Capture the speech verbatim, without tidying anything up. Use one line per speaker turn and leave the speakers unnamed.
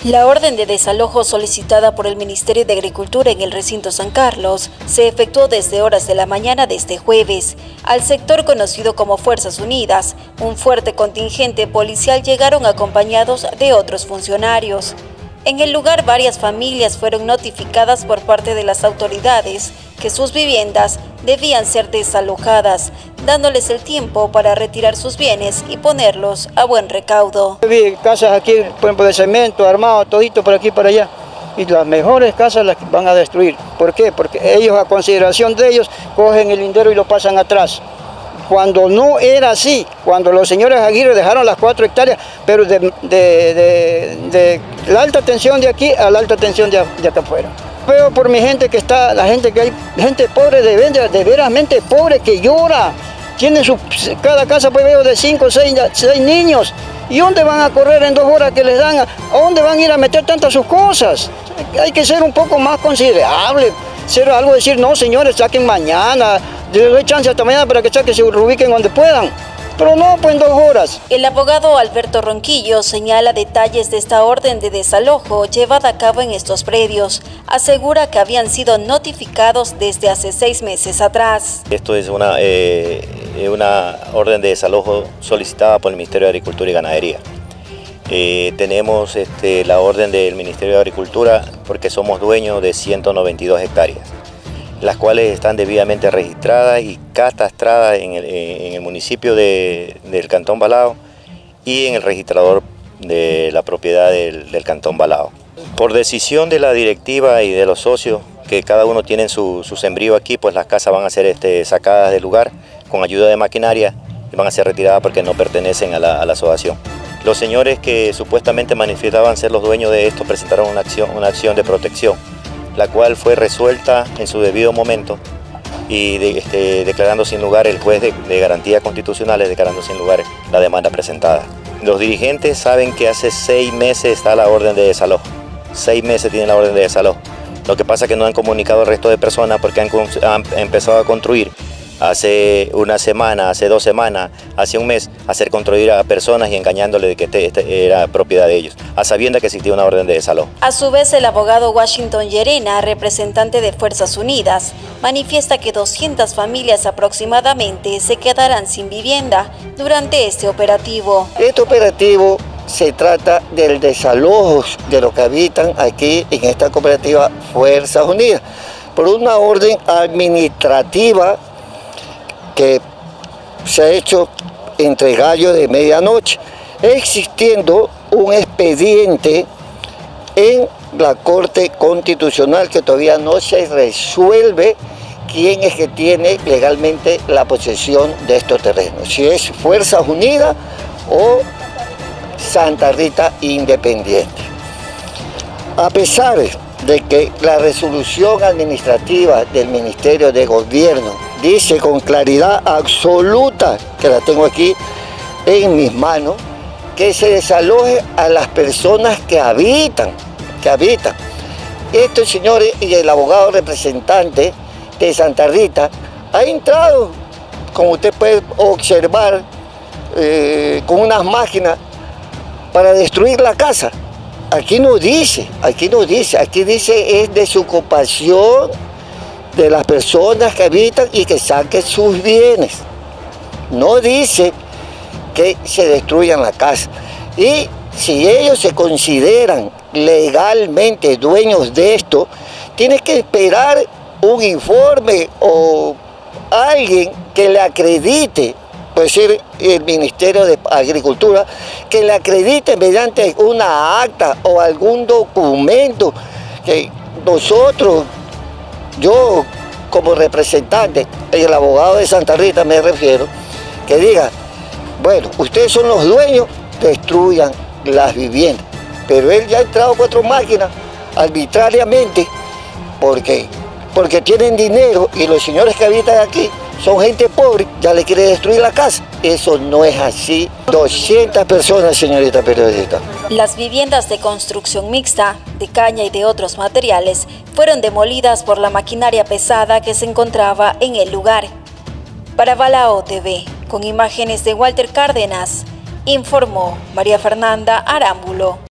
La orden de desalojo solicitada por el Ministerio de Agricultura en el recinto San Carlos se efectuó desde horas de la mañana de este jueves. Al sector conocido como Fuerzas Unidas, un fuerte contingente policial llegaron acompañados de otros funcionarios. En el lugar, varias familias fueron notificadas por parte de las autoridades que sus viviendas debían ser desalojadas, dándoles el tiempo para retirar sus bienes y ponerlos a buen recaudo.
Vi casas aquí, por ejemplo, de cemento, armado, todito por aquí y por allá. Y las mejores casas las van a destruir. ¿Por qué? Porque ellos, a consideración de ellos, cogen el lindero y lo pasan atrás. Cuando no era así, cuando los señores Aguirre dejaron las cuatro hectáreas, pero de, de, de, de la alta tensión de aquí a la alta tensión de, de acá afuera. Veo por mi gente que está, la gente que hay, gente pobre, de, de, de veramente pobre que llora. Tienen su, cada casa pues veo de cinco o seis, seis niños. ¿Y dónde van a correr en dos horas que les dan? ¿A dónde van a ir a meter tantas sus cosas? Hay que ser un poco más considerable. Ser algo, decir, no señores, saquen mañana. Les doy chance hasta mañana para que saquen, se ubiquen donde puedan. Pero no, pues en dos horas.
El abogado Alberto Ronquillo señala detalles de esta orden de desalojo llevada a cabo en estos predios. Asegura que habían sido notificados desde hace seis meses atrás.
Esto es una, eh, una orden de desalojo solicitada por el Ministerio de Agricultura y Ganadería. Eh, tenemos este, la orden del Ministerio de Agricultura porque somos dueños de ciento noventa y dos hectáreas, las cuales están debidamente registradas y catastradas en el, en el municipio de, del Cantón Balao y en el registrador de la propiedad del, del Cantón Balao. Por decisión de la directiva y de los socios, que cada uno tiene su, su sembrío aquí, pues las casas van a ser este, sacadas del lugar con ayuda de maquinaria y van a ser retiradas porque no pertenecen a la, a la asociación. Los señores que supuestamente manifestaban ser los dueños de esto presentaron una acción, una acción de protección, la cual fue resuelta en su debido momento y de, este, declarando sin lugar el juez de, de garantías constitucionales, declarando sin lugar la demanda presentada. Los dirigentes saben que hace seis meses está la orden de desalojo, seis meses tienen la orden de desalojo. Lo que pasa es que no han comunicado al resto de personas porque han, han empezado a construir hace una semana, hace dos semanas, hace un mes, hacer construir a personas y engañándole de que este, este era propiedad de ellos, a sabiendas que existía una orden de desalojo.
A su vez, el abogado Washington Llerena, representante de Fuerzas Unidas, manifiesta que doscientas familias aproximadamente se quedarán sin vivienda durante este operativo.
Este operativo se trata del desalojo de los que habitan aquí en esta cooperativa Fuerzas Unidas, por una orden administrativa que se ha hecho entre gallo de medianoche, existiendo un expediente en la Corte Constitucional que todavía no se resuelve quién es que tiene legalmente la posesión de estos terrenos, si es Fuerzas Unidas o Santa Rita Independiente. A pesar de que la resolución administrativa del Ministerio de Gobierno dice con claridad absoluta, que la tengo aquí en mis manos, que se desaloje a las personas que habitan, que habitan. Estos señores y el abogado representante de Santa Rita ha entrado, como usted puede observar, eh, con unas máquinas para destruir la casa. Aquí no dice, aquí no dice, aquí dice es desocupación de las personas que habitan y que saquen sus bienes. No dice que se destruyan la casa. Y si ellos se consideran legalmente dueños de esto, tienen que esperar un informe o alguien que le acredite, puede ser el Ministerio de Agricultura, que le acredite mediante una acta o algún documento que nosotros, yo como representante, el abogado de Santa Rita me refiero, que diga, bueno, ustedes son los dueños, destruyan las viviendas. Pero él ya ha entrado cuatro máquinas arbitrariamente porque, porque tienen dinero y los señores que habitan aquí son gente pobre, ya le quiere destruir la casa. Eso no es así. doscientas personas, señorita periodista.
Las viviendas de construcción mixta, de caña y de otros materiales, fueron demolidas por la maquinaria pesada que se encontraba en el lugar. Para Balao T V, con imágenes de Walter Cárdenas, informó María Fernanda Arámbulo.